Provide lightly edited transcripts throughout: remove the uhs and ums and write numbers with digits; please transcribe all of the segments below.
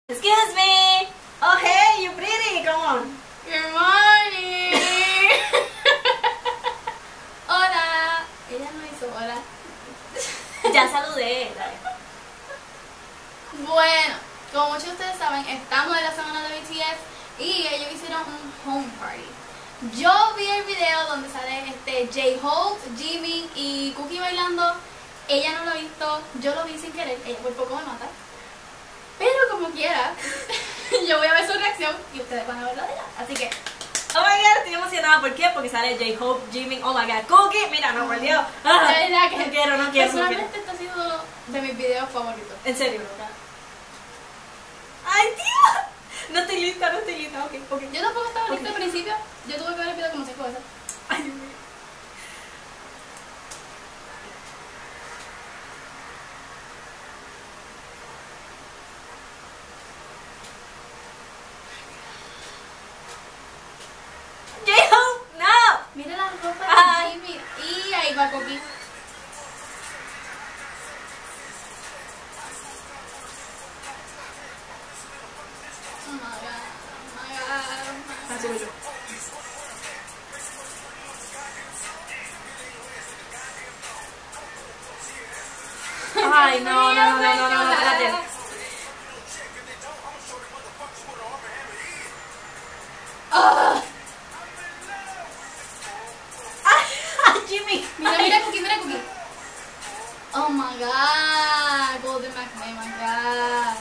Excuse me. Oh, hey, you pretty. Come on. Good morning. Hola. Ella no hizo hola. Ya saludé. Dale. Bueno, como muchos de ustedes saben, estamos en la semana de BTS y ellos hicieron un home party. Yo vi el video donde sale J-Hope, Jimin y Cookie bailando. Ella no lo ha visto, yo lo vi sin querer, ella por poco me mata. Pero como quiera, yo voy a ver su reacción y ustedes van a ver la de ella. Así que, Oh my god, estoy emocionada. ¿Por qué? Porque sale J-Hope, Jimin, oh my god, Cookie. Mira, no, por Dios. Ah, de verdad que no quiero. personalmente este ha sido de mis videos favoritos. En serio. Ay, tío. No estoy lista. Ok. Yo tampoco estaba lista al principio, yo tuve que ver el video como 5 veces. Ay, Dios mío. J-Hope, no. Mira la ropa Ay. de Jimmy y ahí va Cookie. Oh my god, oh my god. Así voy yo. Ay, no, espérate. Ah, Ay, Jimmy. mira Cookie. Oh my god, Golden McMahon, my god.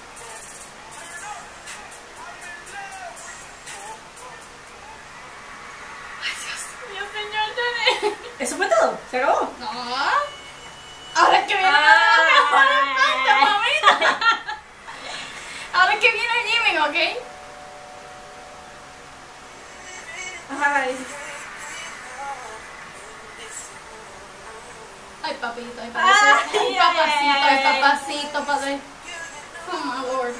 Ay, Dios mío, señor, Janet. ¿Eso fue todo? ¿Se acabó? No. Ahora es que viene la mejor parte, mamita. Ahora es que viene Jimmy, ¿ok? Ay. Ay, papito, Ay, papacito, padre. Oh, my Lord.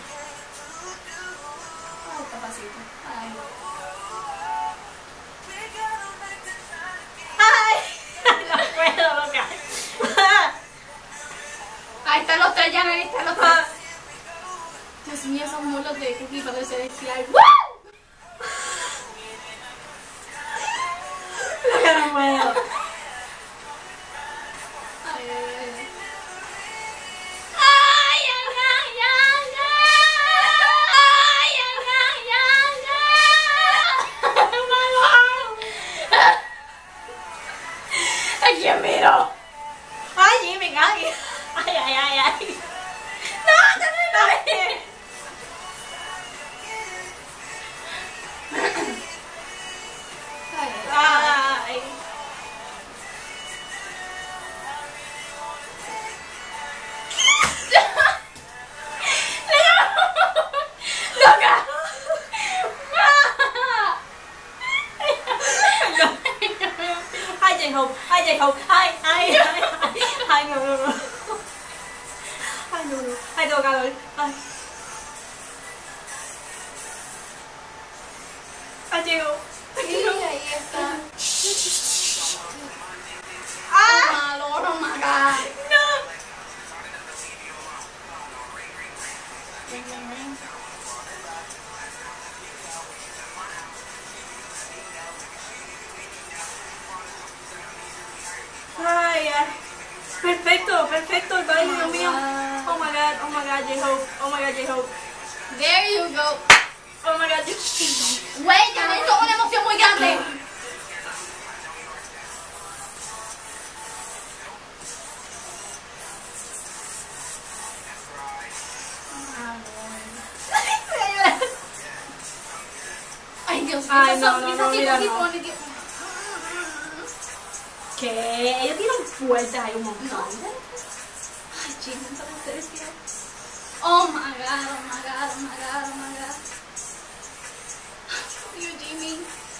Ay, papacito. Ay. Ay, no puedo, loca. Ahí están los tres, ya ven, están los tres. Dios mío, esos mulos de Cookie para celestial. ¡Woo! Loca, no puedo. Ay, ay, ay, ay, ay, ay. ¿A quién miro? Ay, Jimmy, ay. Ay. No, no. Ay. ¡Loca! Ay, J-Hope. Ay, no. Ay, no. Ay, tengo calor. Ay. Ay, J-Hope. Sí, ahí está. Ah, Oh my god. no. Ay. Perfecto, el baile, Dios mío. Oh my god, J-Hope. There you go. Oh my god, Güey, ya me hizo una emoción muy grande. Ay, Dios mío, Ay, esa no, sonrisa no, así mira, Cookie no. pone, Dios. ¿Qué? Ellos tiran fuertes ahí un montón. Ay, chicos, no puede ser, tío. Oh my god. Dios, Jimmy.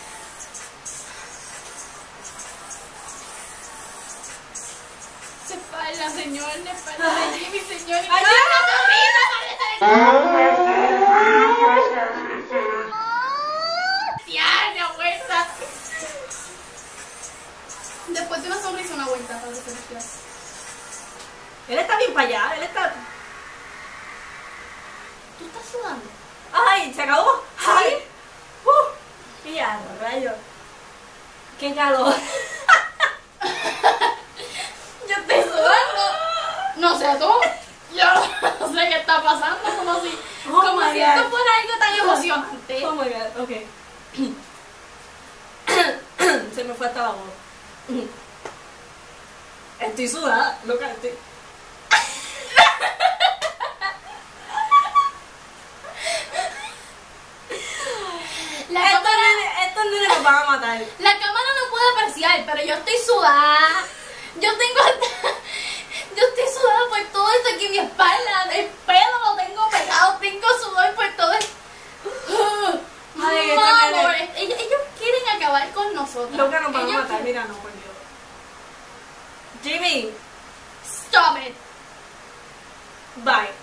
Se espalda, señor, la espalda de Jimmy, señor. Ay, ¡Diana, vuelta! Después de una sonrisa, una vuelta para celestial. Él está bien para allá, él está... Tú estás sudando? ¡Ay! ¡Se acabó! ¡Ay! ¡Y a rayos! ¡Qué calor! Yo estoy sudando. No sé tú. Yo no sé qué está pasando. Como si, Oh como my si God. esto fuera algo tan emocionante. Oh my god, ok. Se me fue hasta la voz. Estoy sudada, loca, estoy. Estos nenes nos van a matar. La cámara no puede apreciar, pero yo estoy sudada. Yo estoy sudada por todo esto aquí en mi espalda. El pelo lo tengo pegado, tengo sudor por todo esto. Ay, estos Mamor, nenes. ellos quieren acabar con nosotros. Loca, nos van a Ellos matar, quieren- mira, no, por Dios. Jimmy, Stop it. bye.